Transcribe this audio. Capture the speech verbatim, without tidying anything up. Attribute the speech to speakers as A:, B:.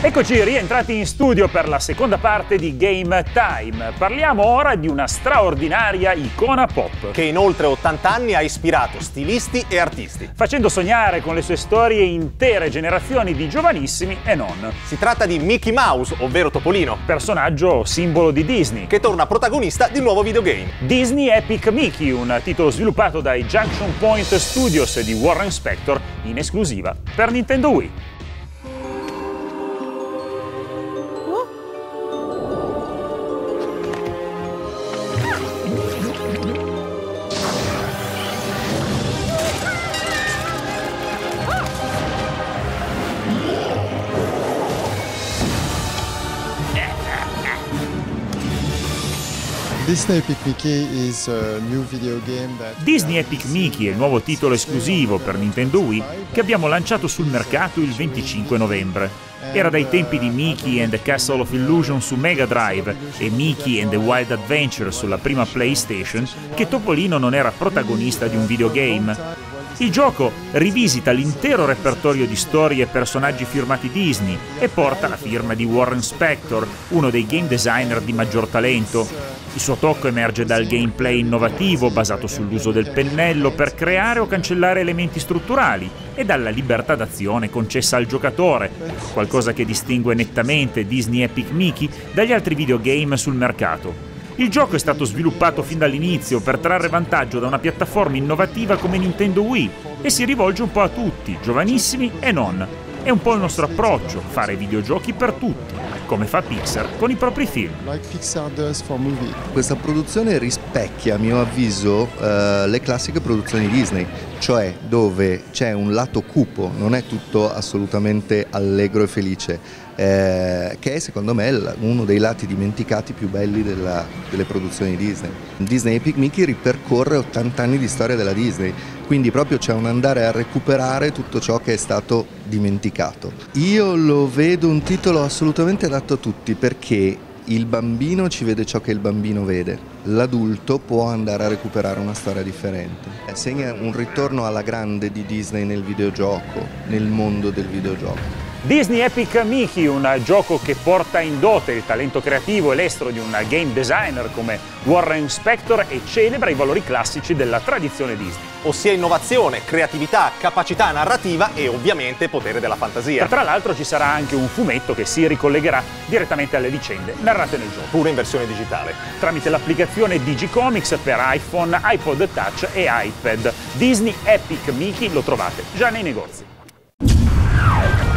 A: Eccoci rientrati in studio per la seconda parte di Game Time. Parliamo ora di una straordinaria icona pop
B: che in oltre ottanta anni ha ispirato stilisti e artisti,
A: facendo sognare con le sue storie intere generazioni di giovanissimi e non.
B: Si tratta di Mickey Mouse, ovvero Topolino,
A: personaggio simbolo di Disney,
B: che torna protagonista di un nuovo videogame.
A: Disney Epic Mickey, un titolo sviluppato dai Junction Point Studios di Warren Spector in esclusiva per Nintendo Wii.
C: Disney Epic Mickey is a new video game that
A: Disney Epic Mickey è il nuovo titolo esclusivo per Nintendo Wii che abbiamo lanciato sul mercato il venticinque novembre. Era dai tempi di Mickey and the Castle of Illusion su Mega Drive e Mickey and the Wild Adventure sulla prima PlayStation che Topolino non era protagonista di un videogame. Il gioco rivisita l'intero repertorio di storie e personaggi firmati Disney e porta la firma di Warren Spector, uno dei game designer di maggior talento. Il suo tocco emerge dal gameplay innovativo basato sull'uso del pennello per creare o cancellare elementi strutturali e dalla libertà d'azione concessa al giocatore, qualcosa che distingue nettamente Disney Epic Mickey dagli altri videogame sul mercato. Il gioco è stato sviluppato fin dall'inizio per trarre vantaggio da una piattaforma innovativa come Nintendo Wii e si rivolge un po' a tutti, giovanissimi e non. È un po' il nostro approccio, fare videogiochi per tutti, come fa Pixar con i propri film.
C: like Pixar does for movie.
D: Questa produzione rispecchia, a mio avviso, eh, le classiche produzioni Disney, cioè dove c'è un lato cupo, non è tutto assolutamente allegro e felice, eh, che è secondo me uno dei lati dimenticati più belli della, delle produzioni Disney. Disney Epic Mickey ripercorre ottanta anni di storia della Disney, quindi proprio c'è un andare a recuperare tutto ciò che è stato dimenticato. Io lo vedo un titolo assolutamente adatto a tutti perché il bambino ci vede ciò che il bambino vede, l'adulto può andare a recuperare una storia differente. Segna un ritorno alla grande di Disney nel videogioco, nel mondo del videogioco.
A: Disney Epic Mickey, un gioco che porta in dote il talento creativo e l'estro di un game designer come Warren Spector e celebra i valori classici della tradizione Disney.
B: Ossia innovazione, creatività, capacità narrativa e ovviamente potere della fantasia.
A: Tra l'altro ci sarà anche un fumetto che si ricollegherà direttamente alle vicende narrate nel gioco.
B: Pure in versione digitale.
A: Tramite l'applicazione Digicomics per iPhone, iPod Touch e iPad. Disney Epic Mickey lo trovate già nei negozi.